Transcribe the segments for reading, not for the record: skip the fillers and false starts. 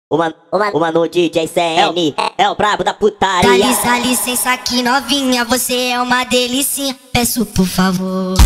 Uma no DJ CN, é o brabo da putaria. Dá licença aqui novinha, você é uma delicinha. Peço por favor.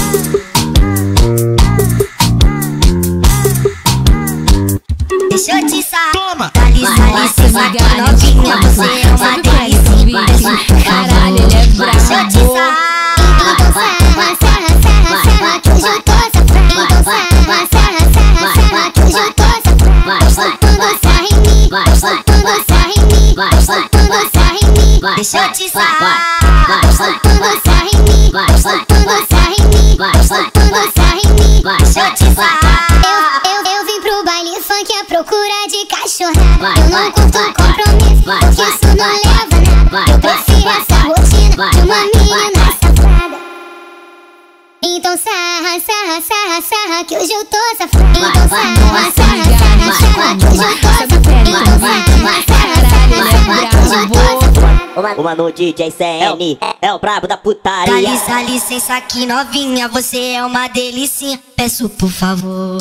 Deixa eu te sair. Toma! Dá licença aqui novinha, você é uma delicinha. Peço por Caralho, ele é brabo. Deixa eu te sair. Então sarra, sarra, sarra, que hoje eu tô safada. Então sarra, sarra, sarra, sarra, que hoje eu tô safada. Soltando sarra em mim, soltando sarra em mim, soltando sarra em mim. Deixa eu te sair. Soltando sarra em mim, soltando sarra em mim, soltando sarra em mim. Deixa eu te sair. Eu vim pro baile funk à procura de cachorrada. Eu não curto compromisso, porque isso não leva nada. Eu prefiro essa rotina de uma menina safada. Então sarra, sarra, sarra, sarra, que hoje eu tô safada. Então sarra, sarra, sarra, sarra, que hoje eu tô safada. Então sarra, sarra, sarra, sarra, que hoje eu tô safada. Uma no DJ CN, é o brabo da putaria. Dá licença aqui novinha, você é uma delicinha. Peço por favor.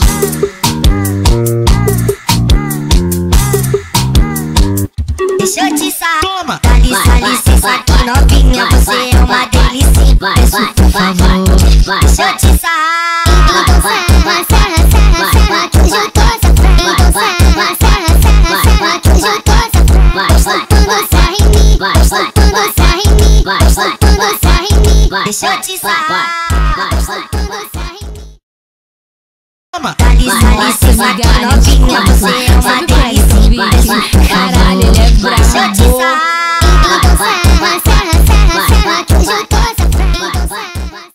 Deixa eu te sair. Toma! Dá licença aqui novinha, você é uma delicinha. Peço por favor. Deixa eu te sair. Então sarra, sarra, sarra, sarra, que hoje eu tô safada. Então sarra, sarra, sarra, sarra, que hoje eu tô safada. Soltando sarra em mim, soltando sarra em mim, soltando sarra em mim. Deixa eu te sair. Soltando sarra em mim. Toma! Dá licença aqui novinha, você é uma delicinha. Peço por Caralho, ele é favor. Deixa eu te brabo. sair. Então sarra, sarra, sarra, sarra, que hoje eu tô